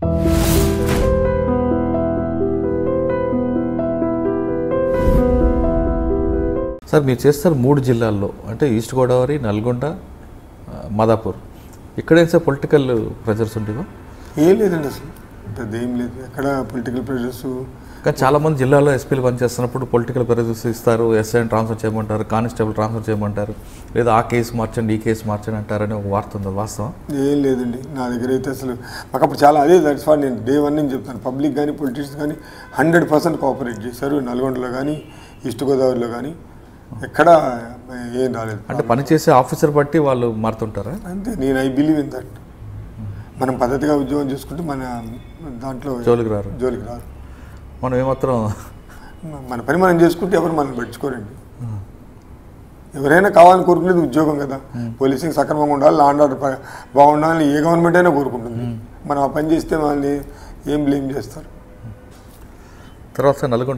Sir మీరు చేస్తారు 3 జిల్లాల్లో, అంటే ఈస్ట్ గోదావరి, నల్గొండ, మాదాపూర్. ఇక్కడేం సార్ పొలిటికల్ ప్రెజర్స్ ఉంటాయో? ఏం లేదండి, అసలు పెద్ద ఏం లేదు. ఎక్కడ పొలిటికల్ ప్రెజర్స్. కానీ చాలామంది జిల్లాలో ఎస్పీలు పనిచేస్తున్నప్పుడు పొలిటికల్ ప్రెజర్స్ ఇస్తారు. ఎస్ఐని ట్రాన్స్ఫర్ చేయమంటారు, కానిస్టేబుల్ ట్రాన్స్ఫర్ చేయమంటారు, లేదా ఆ కేసు మార్చండి, ఈ కేసు మార్చండి అంటారని ఒక వార్త ఉంది, వాస్తవం? ఏం లేదండి నా దగ్గర అయితే. అసలు మాకు అప్పుడు చాలా అదే దట్స్ వాట్ నేను డే 1 నుంచి చెప్తాను. పబ్లిక్ కానీ పొలిటీషియన్స్ కానీ 100% కోఆపరేట్ చేశారు. నల్గొండలో కానీ ఈస్ట్ గోదావరిలో కానీ ఎక్కడ ఏం రాలేదు. అంటే పనిచేసే ఆఫీసర్ బట్టి వాళ్ళు మారుతుంటారా? అంతే. నేను ఐ బిలీవ్ ఇన్ దట్. మనం పద్ధతిగా ఉద్యోగం చేసుకుంటే మన దాంట్లో జోలికి రారు. మనం ఏమాత్రం మన పని మనం చేసుకుంటే ఎవరు మనల్ని పట్టించుకోరండి. ఎవరైనా కావాలని కోరుకునేది ఉద్యోగం కదా. పోలీసింగ్ సక్రమంగా ఉండాలి, లా అండ్ ఆర్డర్ బాగుండాలని ఏ గవర్నమెంట్ అయినా కోరుకుంటుంది. మనం ఆ పని చేస్తే వాళ్ళని ఏం బ్లేమ్ చేస్తారు. తర్వాత నల్గొండ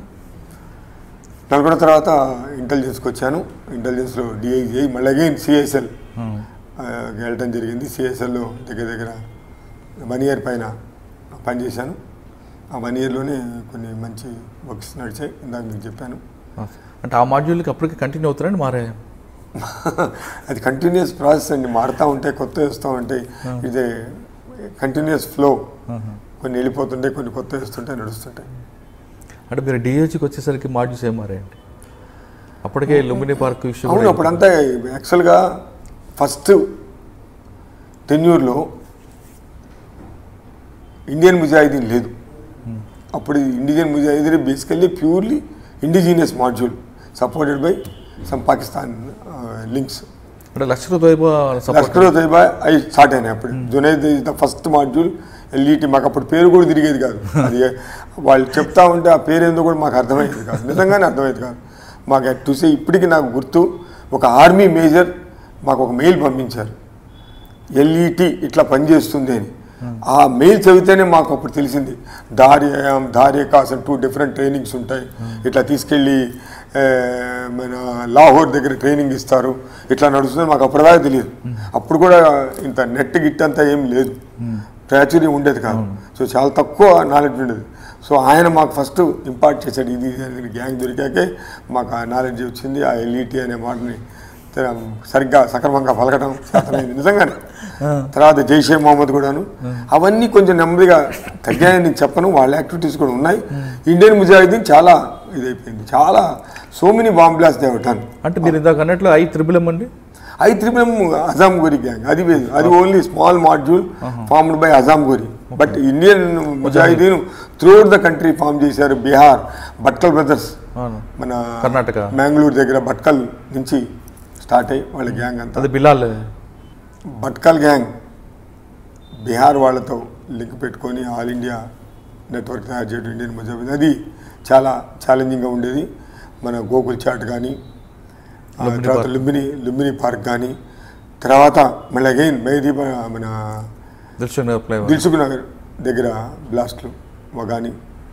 తర్వాత ఇంటెలిజెన్స్కి వచ్చాను. ఇంటెలిజెన్స్లో డిఐజీ, మళ్ళీ అగైన్ సిఎస్ఎల్ వెళ్ళటం జరిగింది. సిఎస్ఎల్లో దగ్గర 1 year పైన పనిచేశాను. ఆ 1 yearలోనే కొన్ని మంచి వర్క్స్ నడిచాయి. ఇందాక మీకు చెప్పాను. అంటే ఆ మాడ్యూల్కి అప్పటికి కంటిన్యూ అవుతారండి, మారే? అది కంటిన్యూస్ ప్రాసెస్ అండి. మారుతూ ఉంటాయి, కొత్త వస్తూ ఉంటాయి. ఇది కంటిన్యూస్ ఫ్లో. కొన్ని వెళ్ళిపోతుంటాయి, కొన్ని కొత్త వస్తుంటాయి, నడుస్తుంటాయి. అంటే మీరు డిఐజీకి వచ్చేసరికి మాడ్యూల్స్ ఏం మారాయండి? అప్పటికే లుంబిని పార్క్ ఇష్యూ. అవును, అప్పుడంతా యాక్చువల్గా ఫస్ట్ టెన్యూర్లో ఇండియన్ ముజాహిదీన్ లేదు. అప్పుడు Indian Mujahideen basically purely indigenous module supported by some Pakistan links. అంటే లష్కర్-ఉ-తోయిబా అవి స్టార్ట్ అయినాయి. అప్పుడు Junaid is the first module. LET మాకు అప్పుడు పేరు కూడా తిరిగేది కాదు. అది వాళ్ళు చెప్తా ఉంటే ఆ పేరు ఏందో కూడా మాకు అర్థమయ్యేది కాదు, నిజంగానే అర్థమయ్యేది కాదు మాకు. చూసే ఇప్పటికీ నాకు గుర్తు, ఒక ఆర్మీ మేజర్ మాకు ఒక మెయిల్ పంపించారు, ఎల్ఈటి ఇట్లా పనిచేస్తుంది అని. ఆ మెయిల్ చదివితేనే మాకు అప్పుడు తెలిసింది ధార్యకాస్ 2 డిఫరెంట్ ట్రైనింగ్స్ ఉంటాయి. ఇట్లా తీసుకెళ్ళి మన లాహోర్ దగ్గర ట్రైనింగ్ ఇస్తారు, ఇట్లా నడుస్తుంది. మాకు అప్పటిదాకా తెలియదు. అప్పుడు కూడా ఇంత నెట్ గిట్ అంతా ఏం లేదు, ప్రాచుర్యం ఉండేది కాదు. సో చాలా తక్కువ నాలెడ్జ్ ఉండేది. సో ఆయన మాకు ఫస్ట్ ఇంపార్ట్ చేశాడు. ఇది గ్యాంగ్ దొరికాకే మాకు ఆ నాలెడ్జ్ వచ్చింది. ఆ ఎల్ఈటి అనే మాటని సరిగ్గా సక్రమంగా పలకడం చేతనైంది నిజంగానే. తర్వాత జైషే మొహమ్మద్ కూడాను. అవన్నీ కొంచెం నెమ్మదిగా తగ్గాయని చెప్పను, వాళ్ళ యాక్టివిటీస్ కూడా ఉన్నాయి. ఇండియన్ ముజాహిదీన్ చాలా ఇదైపోయింది, చాలా so many bomb blast they have done. అంటే మీరు ఇందాక అన్నట్లు IEEE అండి, IEEE అజాం గోరి గ్యాంగ్. అది only small module formed by Azam Ghori. But Indian Mujahideen throughout the country form చేశారు. బీహార్ భట్కల్ బ్రదర్స్, మన కర్ణాటక మ్యాంగ్లూరు దగ్గర భట్కల్ నుంచి స్టార్ట్ అయ్యి వాళ్ళ గ్యాంగ్ అంతా. అది బిలాల్ భట్కల్ గ్యాంగ్ బీహార్ వాళ్ళతో లింక్ పెట్టుకొని ఆల్ ఇండియా నెట్వర్క్ తయారు చేయడం ఇండియన్ ముజాహిదీన్. అది చాలా ఛాలెంజింగ్గా ఉండేది. మన గోకుల్ చాట్ కానీ, తర్వాత లుంబిని పార్క్ కానీ, తర్వాత మళ్ళీ అగైన్ మెహదీ మన దిల్సుఖ్ నగర్ దగ్గర బ్లాస్ట్లు కానీ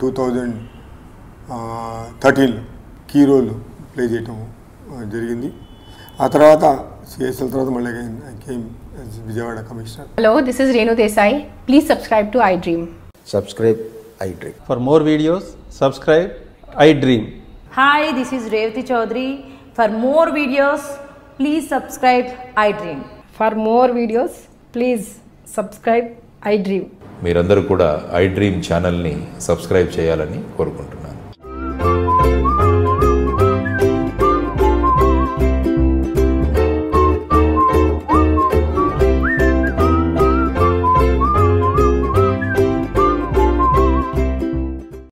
2013 కీ రోల్ ప్లే చేయటం జరిగింది. ఆ తర్వాత సిఎస్ఎల్ తర్వాత మళ్ళీ again I came as Vijayawada commissioner. Hello, this is Renu Desai. Please subscribe to iDream. Subscribe iDream. For more videos, subscribe iDream. Hi, this is Revati Chaudhary. For more videos, please subscribe iDream. For more videos, please subscribe iDream. మీరందరూ కూడా iDream ఛానల్ని subscribe చేయాలని కోరుకుంటున్నాను.